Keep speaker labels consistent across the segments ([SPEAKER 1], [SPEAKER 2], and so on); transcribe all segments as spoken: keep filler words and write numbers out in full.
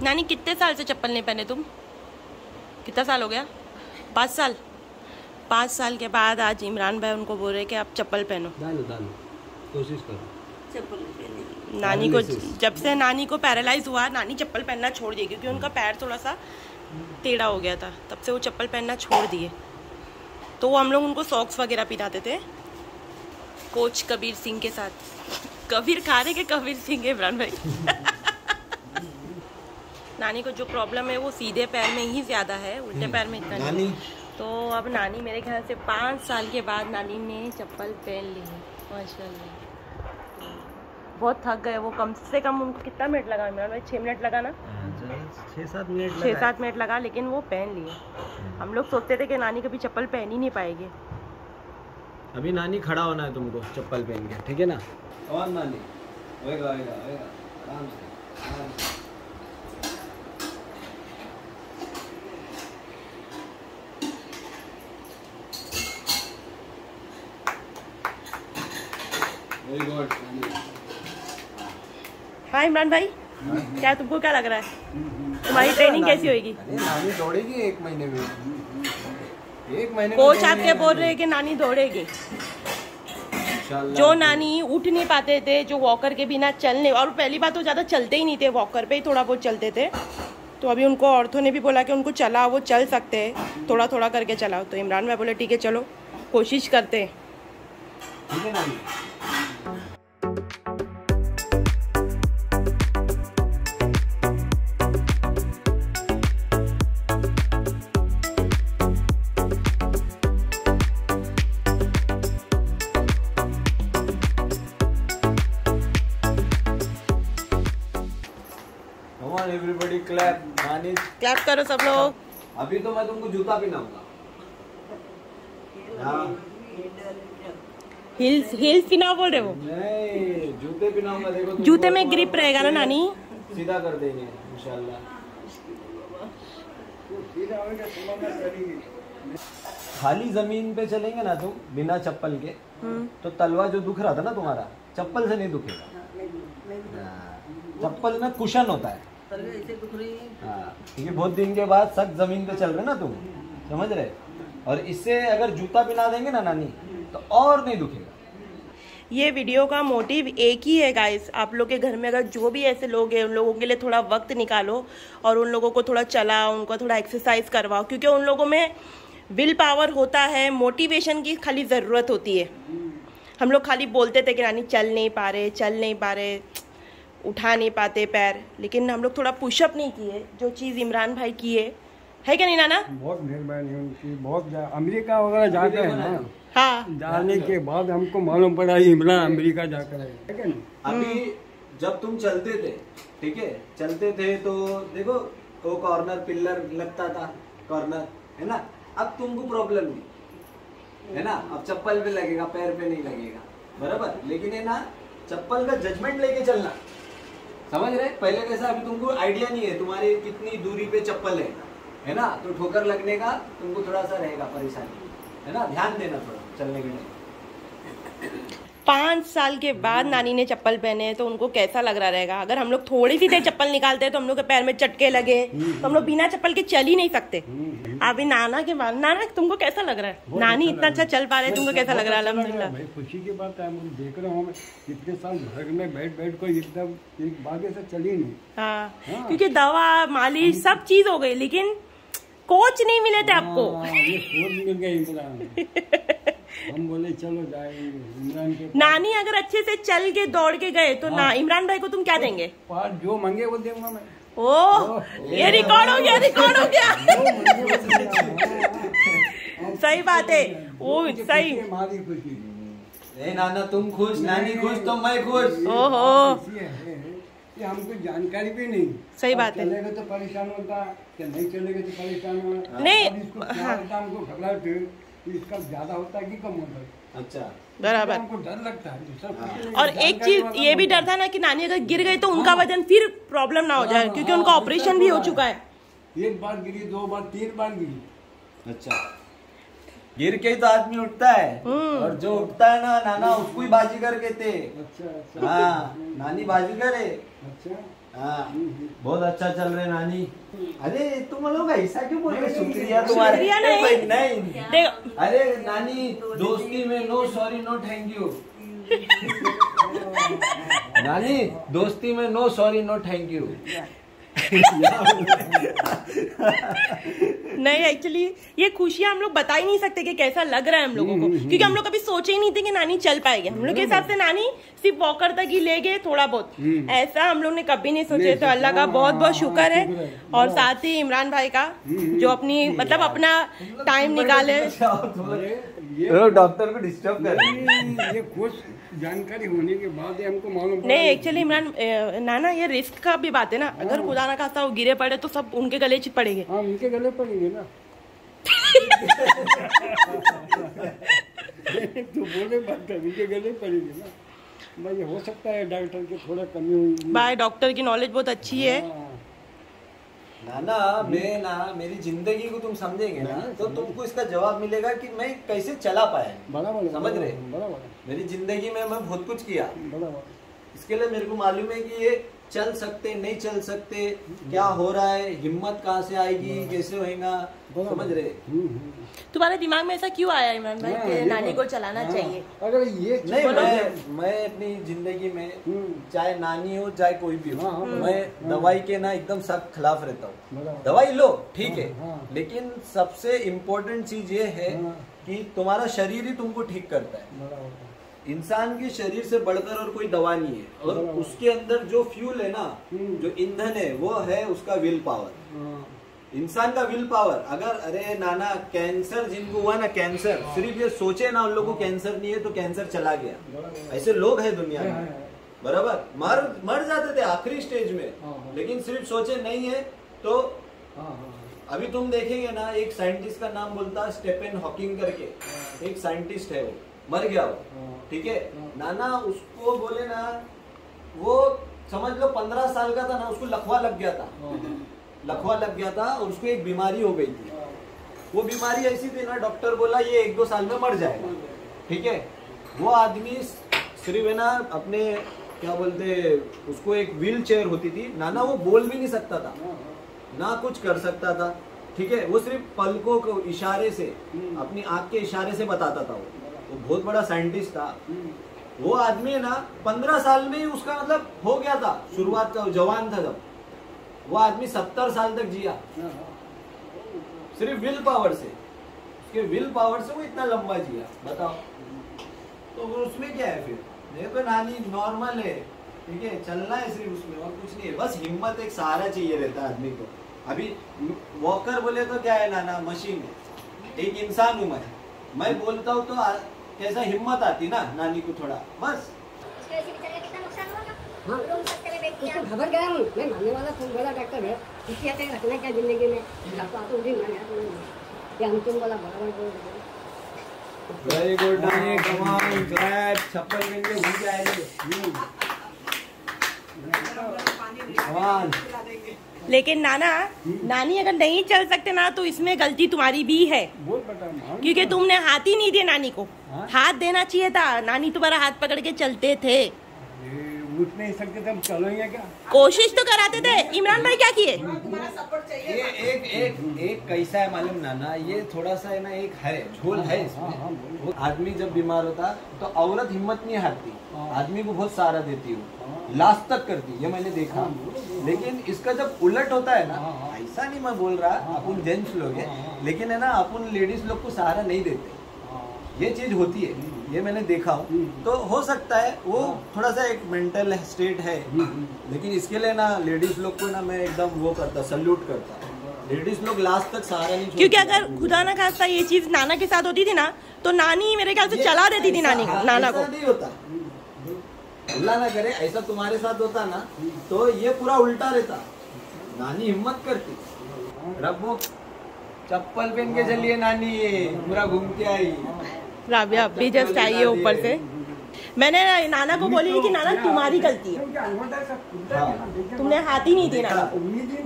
[SPEAKER 1] नानी कितने साल से चप्पल नहीं पहने तुम? कितना साल हो गया? पाँच साल। पाँच साल के बाद आज इमरान भाई उनको बोल रहे कि आप चप्पल पहनो।
[SPEAKER 2] डालो डालो, कोशिश करो
[SPEAKER 3] चप्पल पहने।
[SPEAKER 1] नानी को जब से नानी को पैरालाइज हुआ, नानी चप्पल पहनना छोड़ दी क्योंकि उनका पैर थोड़ा सा टेढ़ा हो गया था, तब से वो चप्पल पहनना छोड़ दिए। तो वो हम लोग उनको सॉक्स वगैरह पिलाते थे कोच कबीर सिंह के साथ। कबीर खाने के कबीर सिंह है इमरान भाई। नानी को जो प्रॉब्लम है वो सीधे पैर में ही ज़्यादा है, उल्टे पैर में इतना नहीं। तो अब नानी मेरे ख्याल से पाँच साल के बाद नानी ने चप्पल पहन ली है माशाल्लाह। बहुत थक गए वो, कम से कम उनको कितना मिनट लगा इमरान भाई? छः मिनट लगा ना?
[SPEAKER 2] छः सात मिनट
[SPEAKER 1] छः सात मिनट लगा, लेकिन वो पहन लिए। हम लोग सोचते थे कि नानी कभी चप्पल पहन ही नहीं पाएगी।
[SPEAKER 2] अभी नानी खड़ा होना है तुमको चप्पल पहन के, ठीक है ना? और नानी होएगा होएगा होएगा, आराम से आराम से। Very good.
[SPEAKER 1] हाँ इमरान भाई, क्या तुमको क्या लग रहा है तुम्हारी ट्रेनिंग कैसी होगी?
[SPEAKER 2] नानी दौड़ेगी एक महीने में, एक महीने
[SPEAKER 1] कोच आपके बोल रहे हैं कि नानी दौड़ेगी। जो नानी उठ नहीं पाते थे, जो वॉकर के बिना चलने, और पहली बात तो ज़्यादा चलते ही नहीं थे, वॉकर पे ही थोड़ा बहुत चलते थे। तो अभी उनको ऑर्थो ने भी बोला कि उनको चला, वो चल सकते हैं, थोड़ा थोड़ा करके चलाओ। तो इमरान भाई बोले ठीक है चलो कोशिश करते हैं,
[SPEAKER 2] ठीक है नानी। एवरीबॉडी क्लैप, नानी
[SPEAKER 1] क्लैप करो सब लोग।
[SPEAKER 2] अभी तो मैं तुमको जूता पहनाऊंगा।
[SPEAKER 1] हिल्स हिल्स पिना बोल रहे हो?
[SPEAKER 2] नहीं, जूते पहनाऊंगा। देखो
[SPEAKER 1] जूते में ग्रिप रहेगा ना नानी,
[SPEAKER 2] सीधा कर देंगे इंशाल्लाह। खाली जमीन पे चलेंगे ना तुम बिना चप्पल के, तो तलवा जो दुख रहा था ना तुम्हारा, चप्पल से नहीं दुखेगा। चप्पल में कुशन होता है। हाँ, क्योंकि बहुत दिन के बाद सख्त जमीन पे चल रहे ना तुम, समझ रहे? और इससे अगर जूता पहना देंगे ना नानी तो और नहीं दुखेगा।
[SPEAKER 1] ये वीडियो का मोटिव एक ही है गाइस, आप लोग के घर में अगर जो भी ऐसे लोग हैं उन लोगों के लिए थोड़ा वक्त निकालो और उन लोगों को थोड़ा चलाओ, उनको थोड़ा एक्सरसाइज करवाओ, क्योंकि उन लोगों में विल पावर होता है, मोटिवेशन की खाली ज़रूरत होती है। हम लोग खाली बोलते थे कि नानी चल नहीं पा रहे, चल नहीं पा रहे, उठा नहीं पाते पैर, लेकिन हम लोग थोड़ा पुशअप नहीं किए, जो चीज़ इमरान भाई किए, है क्या नहीं नाना?
[SPEAKER 4] बहुत मेहरबानी उनकी, बहुत अमेरिका वगैरह जाते हैं ना,
[SPEAKER 1] हाँ,
[SPEAKER 4] जाने के बाद हमको मालूम पड़ा इमरान अमेरिका जाकर है।
[SPEAKER 2] अभी जब तुम चलते थे, ठीक है, चलते थे तो देखो तो कॉर्नर पिलर लगता था, कॉर्नर है ना। अब तुमको प्रॉब्लम नहीं है ना, अब चप्पल पे लगेगा, पैर पे नहीं लगेगा, बराबर। लेकिन है ना, चप्पल का जजमेंट लेके चलना, समझ रहे? पहले कैसा, अभी तुमको आइडिया नहीं है तुम्हारी कितनी दूरी पे चप्पल है, है ना, तो ठोकर लगने का तुमको थोड़ा सा रहेगा परेशानी, है ना। ध्यान देना थोड़ा चलने के लिए।
[SPEAKER 1] पाँच साल के बाद नानी ने चप्पल पहने हैं तो उनको कैसा लग रहा रहेगा? अगर हम लोग थोड़ी सी देर चप्पल निकालते हैं तो हम लोग के पैर में चटके लगे, तो हम लोग बिना चप्पल के चल ही नहीं सकते। अभी नाना के बाद, नाना तुमको कैसा लग रहा है? नानी इतना अच्छा चल पा रहे हैं, तुमको कैसा लग रहा है? अल्हम्दुलिल्लाह,
[SPEAKER 4] खुशी की बात है। मैं देख रहा हूँ इतने साल घर में बैठ बैठ कर एकदम एक बागे से चली नहीं।
[SPEAKER 1] हाँ, क्योंकि दवा मालिश सब चीज हो गई, लेकिन कोच नहीं मिले थे आपको।
[SPEAKER 4] ये कोच मिल गए इमरान। हम बोले चलो जाएंगे इमरान के।
[SPEAKER 1] नानी अगर अच्छे से चल के दौड़ के गए तो ना इमरान भाई को तुम क्या देंगे?
[SPEAKER 4] पार्ट जो मांगे वो दूंगा मैं।
[SPEAKER 1] ओह, ये रिकॉर्ड हो गया, रिकॉर्ड हो गया। सही बात है, वो सही।
[SPEAKER 4] हमारी खुशी।
[SPEAKER 2] ए नाना तुम खुश, नानी खुश तो मैं खुश।
[SPEAKER 1] ओहो,
[SPEAKER 4] ये हमको जानकारी भी नहीं।
[SPEAKER 1] सही बात है।
[SPEAKER 4] चलेगा तो परेशान होता, कि नहीं चलेगा तो परेशान होता।
[SPEAKER 1] नहीं,
[SPEAKER 4] इसको क्या होता, हमको घबराहट है, इसका ज्यादा होता है कि कम होता है?
[SPEAKER 2] अच्छा,
[SPEAKER 4] बराबर। हमको डर लगता है।
[SPEAKER 1] और एक चीज ये भी डर था ना कि नानी अगर गिर गई तो उनका वजन फिर प्रॉब्लम ना हो जाए, क्योंकि उनका ऑपरेशन भी हो चुका है।
[SPEAKER 4] एक बार गिरी, दो बार, तीन बार गिरी।
[SPEAKER 2] अच्छा, गिर के तो आदमी उठता है, और जो उठता है ना नाना उसको ही बाजीगर कहते।
[SPEAKER 4] अच्छा, अच्छा।
[SPEAKER 2] हाँ, नानी बाजीगर है।
[SPEAKER 4] अच्छा,
[SPEAKER 2] हाँ, बहुत अच्छा चल रहा है नानी। अरे तुम लोग ऐसा क्यों बोल रहे? शुक्रिया तुम्हारा।
[SPEAKER 1] शुक्रिया नहीं,
[SPEAKER 2] नहीं।
[SPEAKER 1] देखो
[SPEAKER 2] अरे नानी, दोस्ती में no sorry no thank you. नानी, दोस्ती में no sorry no thank you.
[SPEAKER 1] नहीं, एक्चुअली ये खुशियाँ हम लोग बता ही नहीं सकते कि कैसा लग रहा है हम लोगों को, क्योंकि हम लोग कभी सोचे ही नहीं थे कि नानी चल पाएगी। हम लोग के हिसाब से नानी सिर्फ वॉकर तक ही ले गए थोड़ा बहुत, ऐसा हम लोग ने कभी नहीं सोचे। तो अल्लाह का बहुत बहुत शुक्र है, और साथ ही इमरान भाई का जो अपनी मतलब अपना टाइम निकाले।
[SPEAKER 2] डॉक्टर को डिस्टर्ब कर रहे
[SPEAKER 4] ये कुछ जानकारी होने के बाद हमको मालूम
[SPEAKER 1] नहीं, एक्चुअली इमरान नाना ये रिस्क का भी बात है ना, अगर खुदा ना खास्ता वो गिरे पड़े तो सब उनके गले चित पड़ेंगे।
[SPEAKER 4] हाँ, उनके गले पड़ेंगे ना। तो बोले बात कर, उनके गले पड़ेंगे ना भाई। हो सकता है डॉक्टर की थोड़ा कमी हुई।
[SPEAKER 1] भाई डॉक्टर की नॉलेज बहुत अच्छी है।
[SPEAKER 2] नाना, मैं ना मेरी जिंदगी को तुम समझेंगे ना तो तुमको इसका जवाब मिलेगा कि मैं कैसे चला पाया।
[SPEAKER 4] बराबर,
[SPEAKER 2] समझ रहे?
[SPEAKER 4] बराबर।
[SPEAKER 2] मेरी जिंदगी में मैं बहुत कुछ किया,
[SPEAKER 4] बराबर।
[SPEAKER 2] इसके लिए मेरे को मालूम है कि ये चल सकते नहीं चल सकते, क्या हो रहा है, हिम्मत कहाँ से आएगी, कैसे होएगा, समझ रहे?
[SPEAKER 1] तुम्हारे दिमाग में ऐसा क्यों आया इमरान भाई कि नानी को चलाना चाहिए?
[SPEAKER 4] अगर ये
[SPEAKER 2] नहीं, मैं मैं अपनी जिंदगी में चाहे नानी हो चाहे कोई भी हो, मैं दवाई के ना एकदम सख्त खिलाफ रहता हूँ। दवाई लो ठीक है, लेकिन सबसे इम्पोर्टेंट चीज ये है कि तुम्हारा शरीर ही तुमको ठीक करता है। इंसान के शरीर से बढ़कर और कोई दवा नहीं है, और उसके अंदर जो फ्यूल है ना, जो ईंधन है, वो है उसका विल पावर। इंसान का विल पावर अगर, अरे नाना कैंसर जिनको हुआ ना, कैंसर सिर्फ ये सोचे ना उन लोगों को कैंसर नहीं है तो कैंसर चला गया, ऐसे लोग हैं दुनिया में, बराबर। मर मर जाते थे आखिरी स्टेज में, लेकिन सिर्फ सोचे नहीं है तो। अभी तुम देखेंगे ना, एक साइंटिस्ट का नाम बोलता है स्टीफन हॉकिंग करके, एक साइंटिस्ट है, वो मर गया वो, ठीक है नाना। उसको बोले ना, वो समझ लो पंद्रह साल का था ना, उसको लकवा लग गया था, लकवा लग गया था और उसको एक बीमारी हो गई थी। वो बीमारी ऐसी थी ना, डॉक्टर बोला ये एक दो साल में मर जाएगा, ठीक है। वो आदमी सिर्फ है ना अपने क्या बोलते, उसको एक व्हील चेयर होती थी नाना, वो बोल भी नहीं सकता था ना कुछ कर सकता था, ठीक है। वो सिर्फ पलकों को इशारे से, अपनी आंख के इशारे से बताता था। वो वो बहुत बड़ा साइंटिस्ट था। वो आदमी है ना पंद्रह साल में ही उसका मतलब हो गया था, शुरुआत का जवान था जब, वो आदमी सत्तर साल तक जिया सिर्फ विल पावर से। उसके विल पावर से वो इतना लंबा जिया, बताओ। तो उसमें क्या है फिर? देखो नानी नॉर्मल है, ठीक है, चलना है सिर्फ उसमें, और कुछ नहीं है। बस हिम्मत, एक सहारा चाहिए रहता है आदमी को। अभी वॉकर बोले तो क्या है नाना, मशीन है, एक इंसान हूं मैं मैं बोलता हूँ तो आ, कैसा हिम्मत आती ना नानी को थोड़ा, बस।
[SPEAKER 5] उसको खबर गया हूँ मैं, मानने वाला तुम बोला डॉक्टर है, इसकी आते रखना क्या जिंदगी में, तो आप उसी माने कि हम तुम बोला बराबर बोल रहे।
[SPEAKER 2] वेरी गुड नानी, कम ऑन क्लैप, चप्पल पहन के घूम के आएंगे। Come on.
[SPEAKER 1] लेकिन नाना, नानी अगर नहीं चल सकते ना तो इसमें गलती तुम्हारी भी है, क्योंकि तुमने हाथ ही नहीं दिया नानी को। हाथ देना चाहिए था, नानी तुम्हारा हाथ पकड़ के चलते थे।
[SPEAKER 4] उठ नहीं सकते थे, हम चलेंगे क्या?
[SPEAKER 1] कोशिश तो कराते थे। इमरान भाई क्या किए?
[SPEAKER 2] ये एक एक एक कैसा है मालूम नाना, ये थोड़ा सा है ना, एक है झोल है इसमें। आदमी जब बीमार होता तो औरत हिम्मत नहीं हारती, आदमी को बहुत सहारा देती है, लास्ट तक करती, ये मैंने देखा। लेकिन इसका जब उलट होता है ना, ऐसा नहीं मैं बोल रहा, अपन जेंट्स लोग है, लेकिन है ना अपन लेडीज लोग को सहारा नहीं देते, ये चीज होती है, ये मैंने देखा हूँ। तो हो सकता है वो थोड़ा सा एक मेंटल स्टेट है, लेकिन इसके लिए ना लेडीज लोग को ना मैं एकदम वो करता, सल्यूट करता। लेडीज लोग लास्ट तक सहारा नहीं,
[SPEAKER 1] क्योंकि अगर खुदा ना खास्ता ये चीज नाना के साथ होती थी ना, तो नानी मेरे ख्याल से चला देती थी नानी को, नाना को।
[SPEAKER 2] नहीं होता, अल्लाह ना करे ऐसा तुम्हारे साथ होता ना, तो ये पूरा उल्टा रहता, नानी हिम्मत करती। रब्बो चप्पल पहन के चलिए नानी, पूरा घूम के आई।
[SPEAKER 1] राबिया अभी जस्ट आई है ऊपर से। मैंने नाना को बोली कि नाना तुम्हारी गलती है, तुमने हाथ ही नहीं दी नाना को।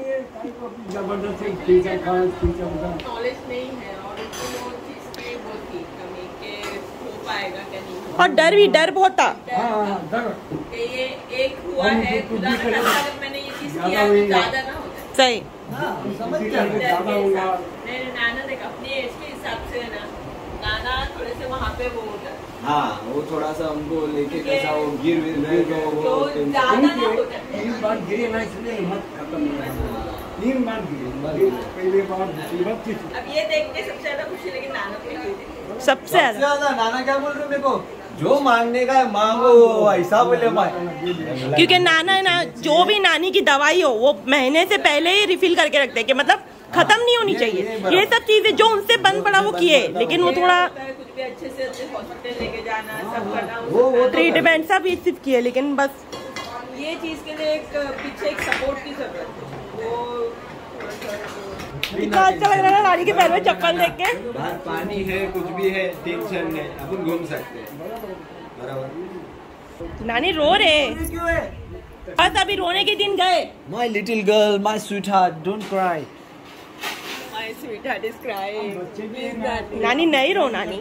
[SPEAKER 3] नॉलेज नहीं है और वो चीज की वो थी कमी के हो पाएगा क्या नहीं,
[SPEAKER 1] और डर भी, डर बहुत था।
[SPEAKER 3] ये एक हुआ है खुदा ने, अगर मैंने ये चीज
[SPEAKER 4] ज्यादा
[SPEAKER 3] किया
[SPEAKER 4] हुई
[SPEAKER 3] तो ज्यादा ना होता है।
[SPEAKER 1] सही।
[SPEAKER 2] हाँ, समझ
[SPEAKER 4] ठीक
[SPEAKER 2] गया।
[SPEAKER 4] है, ज्यादा होगा।
[SPEAKER 3] नहीं नाना देख अपनी एज के हिसाब से ना नाना थोड़े से वहाँ पे वो होता है
[SPEAKER 2] हाँ, वो थोड़ा सा हमको लेके
[SPEAKER 3] ठीक है।
[SPEAKER 2] कैसा वो गिर विर गए तो वो
[SPEAKER 3] तो
[SPEAKER 2] टेंशन-
[SPEAKER 3] ज्यादा ना होता है।
[SPEAKER 4] तीन बार गिरे ना इसलिए हिम्मत खत्म हो गया। तीन बार
[SPEAKER 2] बार
[SPEAKER 4] गिरे
[SPEAKER 2] गिरे।
[SPEAKER 4] पहले बार मुसीबत थी।
[SPEAKER 3] अब ये देख के सबसे ज्यादा खुशी लगी नाना को ही।
[SPEAKER 1] सबसे
[SPEAKER 2] सबसे
[SPEAKER 1] ज्यादा
[SPEAKER 2] ज्यादा नाना क्या बोल रहे हो मेरे को, जो मांगने का है मांगो, ऐसा बोले भाई।
[SPEAKER 1] क्योंकि नाना है ना, जो भी नानी की दवाई हो वो महीने से पहले ही रिफिल करके रखते हैं कि मतलब खत्म नहीं होनी
[SPEAKER 2] ये-
[SPEAKER 1] चाहिए।
[SPEAKER 2] ये
[SPEAKER 1] ये,
[SPEAKER 2] बराबर।
[SPEAKER 1] सब चीजें जो उनसे बंद पड़ा वो
[SPEAKER 2] बंद
[SPEAKER 1] किए,
[SPEAKER 2] पड़ा
[SPEAKER 1] लेकिन
[SPEAKER 2] वो
[SPEAKER 1] वो थोड़ा
[SPEAKER 3] कुछ भी अच्छे से अच्छे हॉस्पिटल लेके जाना सब करना
[SPEAKER 2] वो- वो तो-
[SPEAKER 1] ट्रीटमेंट सब ये सिर्फ किए, लेकिन बस
[SPEAKER 3] ये चीज के लिए एक पीछे एक सपोर्ट की जरूरत है। वो थोड़ा सा
[SPEAKER 1] कितना अच्छा लग रहा है नानी के पैर में चप्पल देख के।
[SPEAKER 2] बाहर पानी है, कुछ भी है, टेंशन नहीं, अपन घूम सकते हैं। बराबर।
[SPEAKER 1] नानी रो रहे,
[SPEAKER 2] क्यों है?
[SPEAKER 1] बस अभी रोने के दिन गए।
[SPEAKER 2] My little girl, my sweetheart, don't cry.
[SPEAKER 3] My sweetheart is crying. Please, darling.
[SPEAKER 1] नानी नहीं रो, नानी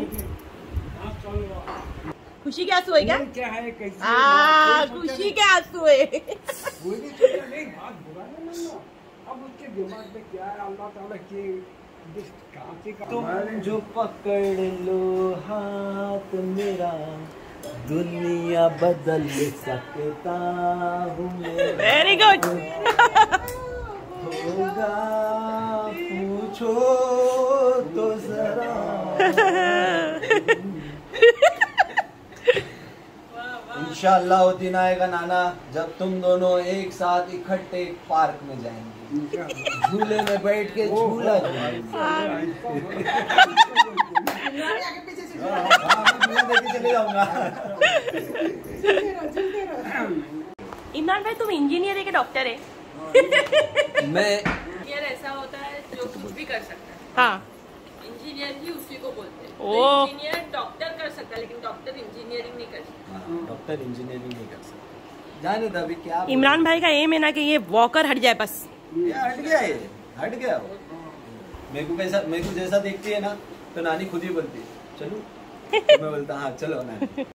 [SPEAKER 1] खुशी के आंसू है क्या?
[SPEAKER 4] क्या है कैसे
[SPEAKER 1] आ, खुशी के आंसू है।
[SPEAKER 4] कोई भी चीज़ नहीं, बात बुरा ना मानना। अब उसके दिमाग में क्या है, अल्लाह ताला की जिस कहाँ से का-
[SPEAKER 2] तुम जो पकड़ लो हाथ मेरा, दुनिया बदल सकता हूँ मैं।
[SPEAKER 1] Very good.
[SPEAKER 2] होगा पूछो तो जरा। इंशाल्लाह वो दिन आएगा नाना, जब तुम दोनों एक साथ इकट्ठे एक पार्क में जाएंगे, झूले में बैठ के झूला झूलेंगे। हाँ, मैं लेके चले जाऊंगा।
[SPEAKER 1] इमरान भाई तुम इंजीनियर है कि डॉक्टर है?
[SPEAKER 2] मैं
[SPEAKER 3] इंजीनियर ऐसा होता है जो कुछ भी कर सकता है।
[SPEAKER 1] हाँ,
[SPEAKER 3] इंजीनियर ही उसी को बोलते हैं।
[SPEAKER 1] ओ।
[SPEAKER 3] तो इंजीनियर डॉक्टर कर सकता है लेकिन डॉक्टर इंजीनियरिंग नहीं कर सकता।
[SPEAKER 2] डॉक्टर इंजीनियरिंग नहीं कर सकता, जाने दो अभी क्या।
[SPEAKER 1] इमरान भाई का एम है ना कि ये वॉकर हट जाए बस।
[SPEAKER 2] ये हट गया, ये हट गया वो। मेरे को कैसा, मेरे को जैसा देखती है ना तो नानी खुद ही बोलती है चलो, तो मैं बोलता हाँ चलो नानी।